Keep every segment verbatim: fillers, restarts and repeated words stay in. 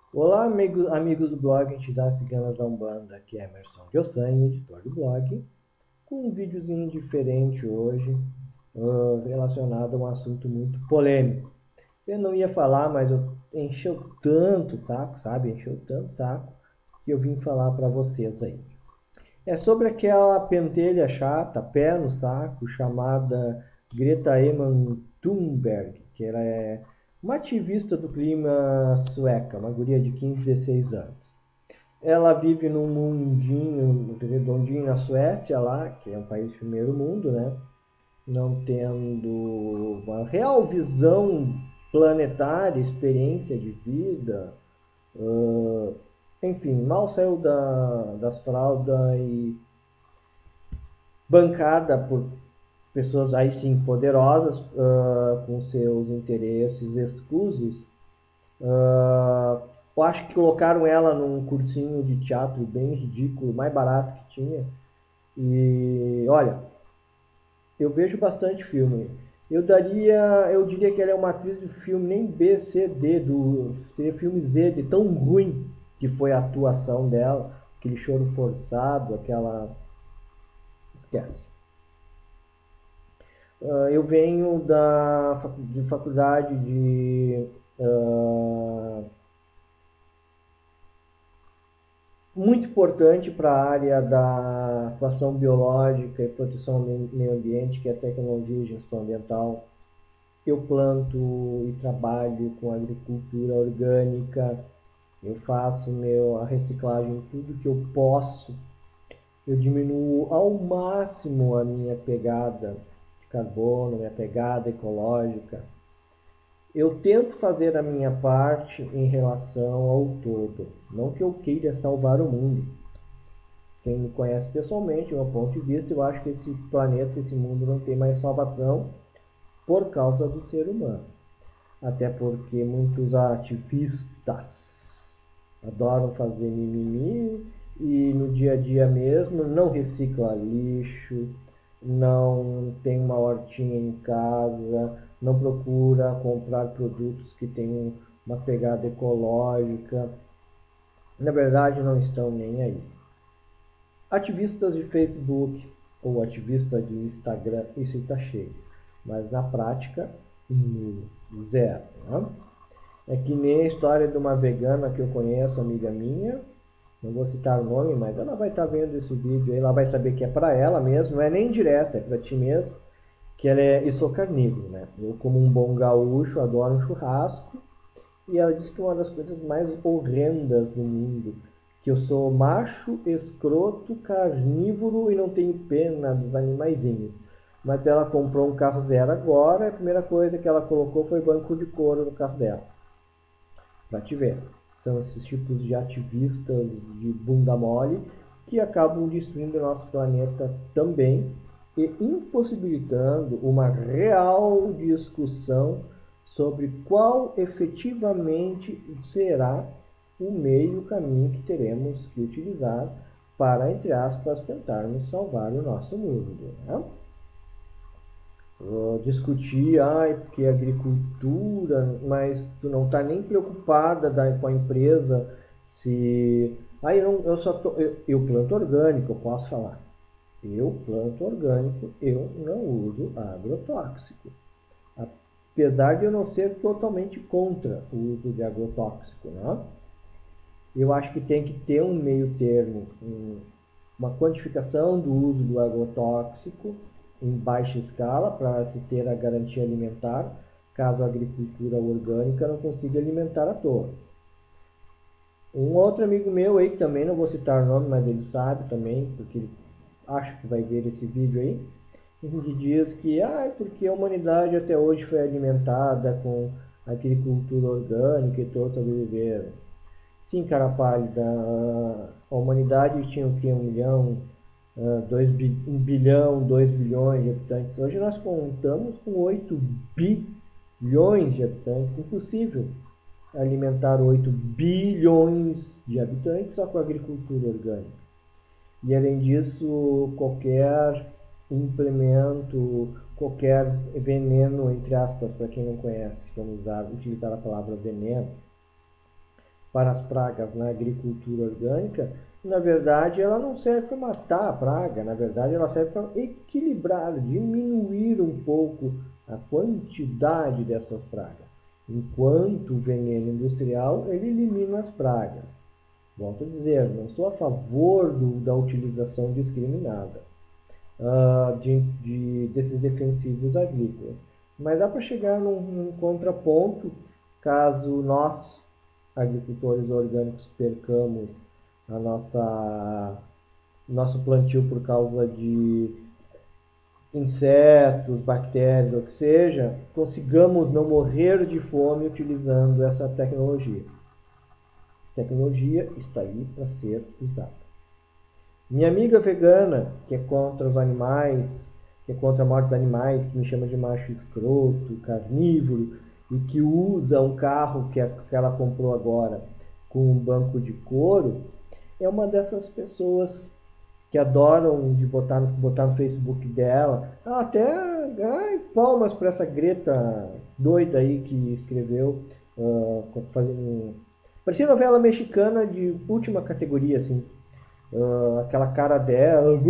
Olá, amigos, amigos do blog Entidades Ciganas da Umbanda, aqui é Emerson Gelsani, editor do blog, com um videozinho diferente hoje, uh, relacionado a um assunto muito polêmico. Eu não ia falar, mas eu encheu tanto o saco, sabe? Encheu tanto o saco, que eu vim falar para vocês aí. É sobre aquela pentelha chata, pé no saco, chamada Greta Eman Thunberg, que ela é uma ativista do clima sueca, uma guria de quinze, dezesseis anos. Ela vive num mundinho redondinho na Suécia lá, que é um país de primeiro mundo, né? Não tendo uma real visão planetária, experiência de vida. Uh, enfim, mal saiu da, das fraldas e bancada por pessoas aí sim poderosas, uh, com seus interesses escusos. Uh, eu acho que colocaram ela num cursinho de teatro bem ridículo, mais barato que tinha. E olha, eu vejo bastante filme. Eu daria, eu diria que ela é uma atriz de filme nem B, C, D, do, seria filme Z, de tão ruim que foi a atuação dela, aquele choro forçado, aquela. Esquece. Uh, eu venho da de faculdade de uh, muito importante para a área da atuação biológica e proteção ao meio ambiente, que é a tecnologia e gestão ambiental. Eu planto e trabalho com agricultura orgânica, eu faço meu, a reciclagem, tudo que eu posso. Eu diminuo ao máximo a minha pegada de carbono, minha pegada ecológica. Eu tento fazer a minha parte em relação ao todo. Não que eu queira salvar o mundo. Quem me conhece pessoalmente, do meu ponto de vista, eu acho que esse planeta, esse mundo não tem mais salvação por causa do ser humano. Até porque muitos ativistas adoram fazer mimimi e no dia a dia mesmo não recicla lixo, não tem uma hortinha em casa, não procura comprar produtos que tenham uma pegada ecológica. Na verdade, não estão nem aí. Ativistas de Facebook ou ativistas de Instagram, isso está cheio. Mas na prática, zero. Né? É que nem a história de uma vegana que eu conheço, amiga minha, não vou citar o nome, mas ela vai estar vendo esse vídeo aí, ela vai saber que é para ela mesmo, não é nem direta, é para ti mesmo, que ela é, eu sou carnívoro, né? Eu como um bom gaúcho, adoro um churrasco, e ela disse que uma das coisas mais horrendas do mundo, que eu sou macho, escroto, carnívoro e não tenho pena dos animaizinhos. Mas ela comprou um carro zero agora, a primeira coisa que ela colocou foi banco de couro no carro dela. Pra te ver. São esses tipos de ativistas de bunda mole que acabam destruindo o nosso planeta também e impossibilitando uma real discussão sobre qual efetivamente será o meio, o caminho que teremos que utilizar para, entre aspas, tentarmos salvar o nosso mundo. Né? Uh, discutir, ai, porque é agricultura, mas tu não está nem preocupada da, com a empresa se. Ah, eu, não, eu só tô, eu, eu planto orgânico, eu posso falar. Eu planto orgânico, eu não uso agrotóxico. Apesar de eu não ser totalmente contra o uso de agrotóxico, né? Eu acho que tem que ter um meio termo, um, uma quantificação do uso do agrotóxico em baixa escala para se ter a garantia alimentar, caso a agricultura orgânica não consiga alimentar a todos. Um outro amigo meu aí, que também não vou citar o nome, mas ele sabe também, porque ele acha que vai ver esse vídeo aí, ele diz que ah, é porque a humanidade até hoje foi alimentada com agricultura orgânica e todos sobreviveram. Sim, cara pálida, a humanidade tinha o que? Um milhão, uh, dois, um bilhão, dois bilhões de habitantes. Hoje nós contamos com oito bilhões de habitantes. Impossível alimentar oito bilhões de habitantes só com agricultura orgânica. E além disso, qualquer implemento, qualquer veneno, entre aspas, para quem não conhece, vamos usar, utilizar a palavra veneno, para as pragas na agricultura orgânica, na verdade ela não serve para matar a praga, na verdade ela serve para equilibrar, diminuir um pouco a quantidade dessas pragas. Enquanto o veneno industrial, ele elimina as pragas. Volto a dizer, não sou a favor do, da utilização discriminada uh, de, de, desses defensivos agrícolas. Mas dá para chegar num, num contraponto, caso nós, agricultores orgânicos, percamos a nossa, nosso plantio por causa de insetos, bactérias, o que seja, consigamos não morrer de fome utilizando essa tecnologia. A tecnologia está aí para ser usada. Minha amiga vegana, que é contra os animais, que é contra a morte dos animais, que me chama de macho escroto, carnívoro, e que usa um carro que ela comprou agora com um banco de couro, é uma dessas pessoas que adoram de botar, botar no Facebook dela. Ah, até ai, palmas para essa Greta doida aí que escreveu, uh, fazendo, parecia novela mexicana de última categoria, assim. Uh, aquela cara dela,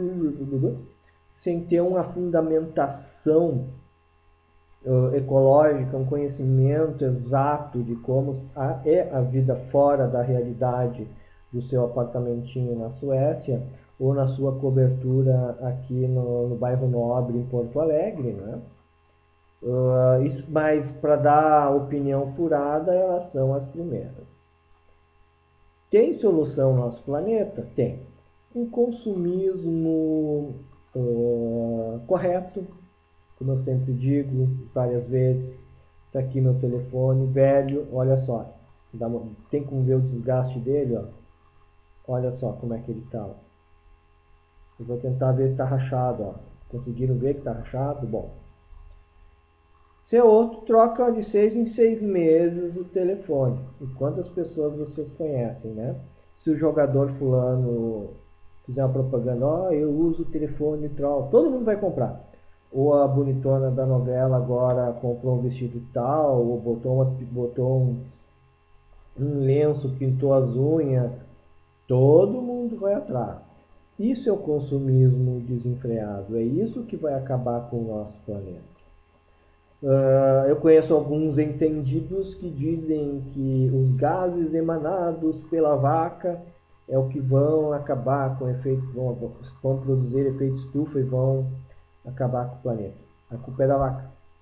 sem ter uma fundamentação uh, ecológica, um conhecimento exato de como é a vida fora da realidade do seu apartamentinho na Suécia, ou na sua cobertura aqui no, no bairro Nobre, em Porto Alegre, né? Uh, isso, mas para dar opinião furada, elas são as primeiras. Tem solução no nosso planeta? Tem. Um consumismo uh, correto, como eu sempre digo várias vezes. Está aqui meu telefone, velho, olha só. Dá uma, tem como ver o desgaste dele, ó. Olha só como é que ele está. Eu vou tentar ver se está rachado, ó. Conseguiram ver que está rachado? Bom. Se é outro, troca de seis em seis meses o telefone. E quantas pessoas vocês conhecem, né? Se o jogador fulano fizer uma propaganda, ó, oh, eu uso o telefone tal, todo mundo vai comprar. Ou a bonitona da novela agora comprou um vestido tal, ou botou, uma, botou um, um lenço, pintou as unhas. Todo mundo vai atrás. Isso é o consumismo desenfreado. É isso que vai acabar com o nosso planeta. Uh, eu conheço alguns entendidos que dizem que os gases emanados pela vaca é o que vão acabar com efeito, vão, vão produzir efeito estufa e vão acabar com o planeta. A culpa é da vaca.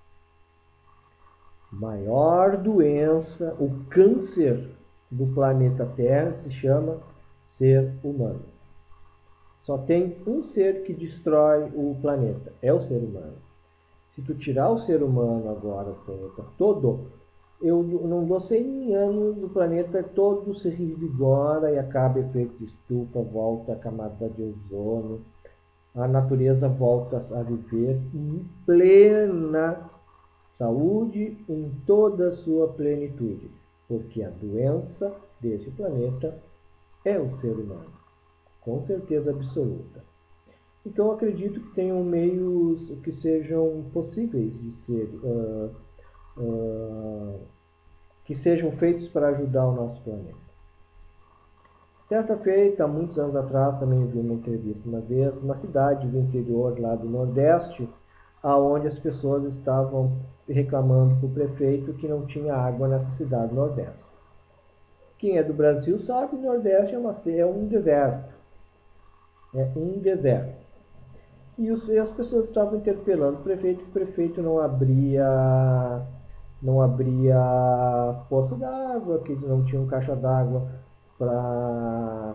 Maior doença, o câncer do planeta Terra se chama ser humano. Só tem um ser que destrói o planeta, é o ser humano. Se tu tirar o ser humano agora, o planeta todo, eu não dou cem anos, o planeta todo se revigora e acaba efeito de estufa, volta a camada de ozônio, a natureza volta a viver em plena saúde, em toda a sua plenitude, porque a doença desse planeta é o ser humano, com certeza absoluta. Então, eu acredito que tenham meios que sejam possíveis de ser, uh, uh, que sejam feitos para ajudar o nosso planeta. Certa feita, há muitos anos atrás, também eu vi uma entrevista uma vez, numa cidade do interior lá do Nordeste, aonde as pessoas estavam reclamando para o prefeito que não tinha água nessa cidade do Nordeste. Quem é do Brasil sabe que o Nordeste é, uma, é um deserto. É um deserto. E, os, e as pessoas estavam interpelando o prefeito, que o prefeito não abria, não abria poço d'água, que não tinha um caixa d'água para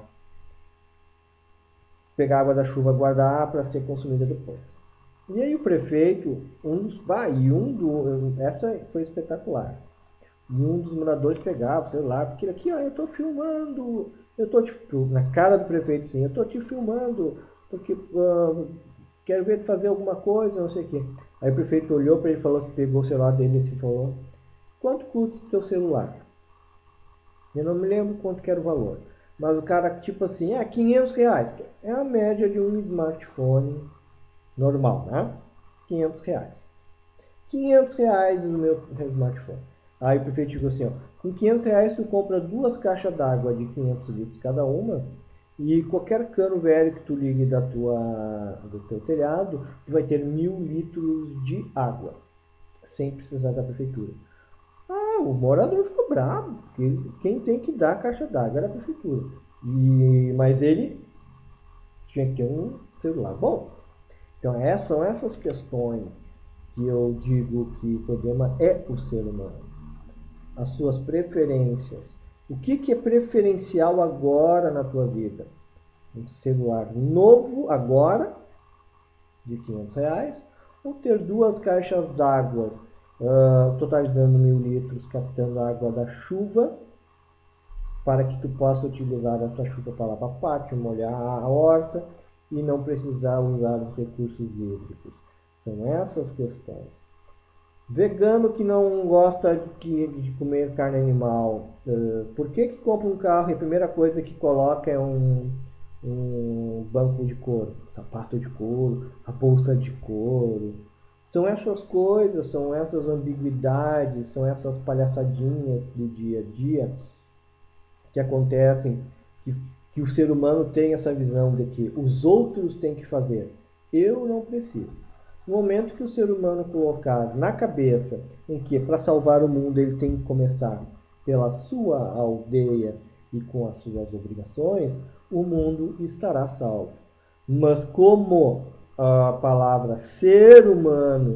pegar água da chuva, guardar para ser consumida depois. E aí o prefeito, um dos, ah, e um do, essa foi espetacular. E um dos moradores pegava o celular, porque aqui, ó, eu tô filmando, eu tô te, na cara do prefeito, sim, eu tô te filmando, porque uh, quero ver tu fazer alguma coisa, não sei o quê. Aí o prefeito olhou para ele e falou, pegou o celular dele e falou, quanto custa o teu celular? Eu não me lembro quanto que era o valor. Mas o cara, tipo assim, é quinhentos reais. É a média de um smartphone normal, né? quinhentos reais. quinhentos reais no meu smartphone. Aí o prefeito digo assim, ó, Com quinhentos reais tu compra duas caixas d'água de quinhentos litros cada uma, e qualquer cano velho que tu ligue da tua, do teu telhado, tu vai ter mil litros de água, sem precisar da prefeitura. Ah, o morador ficou bravo, porque quem tem que dar a caixa d'água era a prefeitura. E, mas ele tinha que ter um celular bom. Então essas são essas questões que eu digo que o problema é o ser humano. As suas preferências. O que, que é preferencial agora na tua vida? Um celular novo agora, de quinhentos reais, ou ter duas caixas d'água, uh, totalizando mil litros, captando a água da chuva, para que tu possa utilizar essa chuva para lavar pátio, molhar a horta e não precisar usar os recursos hídricos. São essas questões. Vegano que não gosta de, de comer carne animal, uh, por que que compra um carro e a primeira coisa que coloca é um, um banco de couro, sapato de couro, a bolsa de couro? São essas coisas, são essas ambiguidades, são essas palhaçadinhas do dia a dia que acontecem, que, que o ser humano tem essa visão de que os outros têm que fazer. Eu não preciso. No momento que o ser humano colocar na cabeça em que para salvar o mundo ele tem que começar pela sua aldeia e com as suas obrigações, o mundo estará salvo. Mas como a palavra ser humano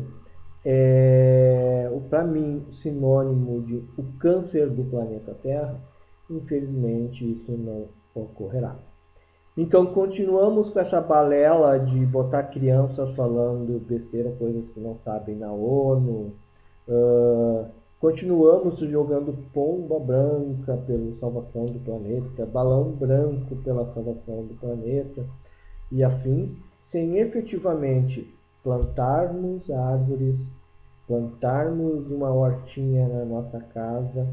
é, para mim, sinônimo de o câncer do planeta Terra, infelizmente isso não ocorrerá. Então continuamos com essa balela de botar crianças falando besteira, coisas que não sabem na ONU. Uh, continuamos jogando pomba branca pela salvação do planeta, balão branco pela salvação do planeta e afins, sem efetivamente plantarmos árvores, plantarmos uma hortinha na nossa casa,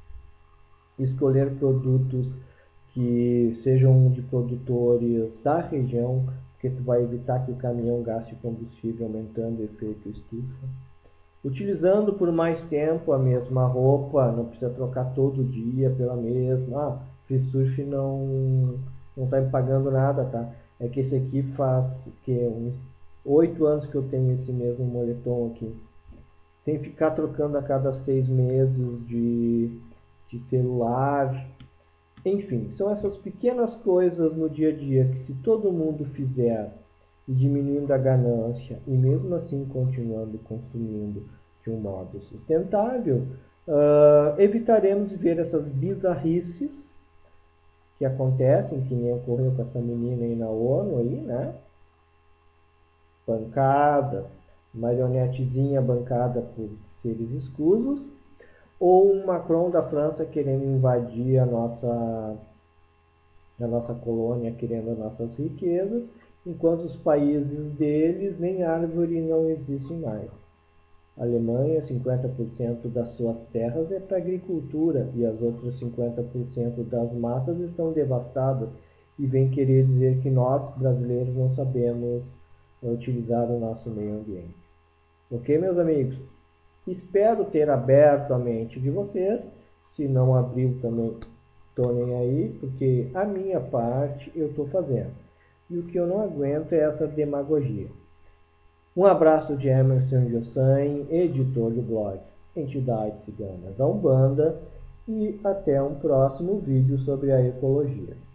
escolher produtos que sejam de produtores da região, porque tu vai evitar que o caminhão gaste combustível, aumentando o efeito estufa. Utilizando por mais tempo a mesma roupa, não precisa trocar todo dia pela mesma. Ah, Free Surf não não está me pagando nada, tá? É que esse aqui faz que uns oito anos que eu tenho esse mesmo moletom aqui, sem ficar trocando a cada seis meses de, de celular. Enfim, são essas pequenas coisas no dia a dia que, se todo mundo fizer e diminuindo a ganância e mesmo assim continuando consumindo de um modo sustentável, uh, evitaremos de ver essas bizarrices que acontecem, que nem ocorreu com essa menina aí na ONU, aí, né? Bancada, marionetezinha bancada por seres escusos, ou um Macron da França querendo invadir a nossa, a nossa colônia, querendo as nossas riquezas, enquanto os países deles nem árvore não existe mais. A Alemanha, cinquenta por cento das suas terras é para agricultura e as outras cinquenta por cento das matas estão devastadas, e vem querer dizer que nós, brasileiros, não sabemos utilizar o nosso meio ambiente. Ok, meus amigos? Espero ter aberto a mente de vocês. Se não abriu também, estou nem aí, porque a minha parte eu estou fazendo. E o que eu não aguento é essa demagogia. Um abraço de Emerson Jossain, editor do blog Entidades Ciganas da Umbanda, e até um próximo vídeo sobre a ecologia.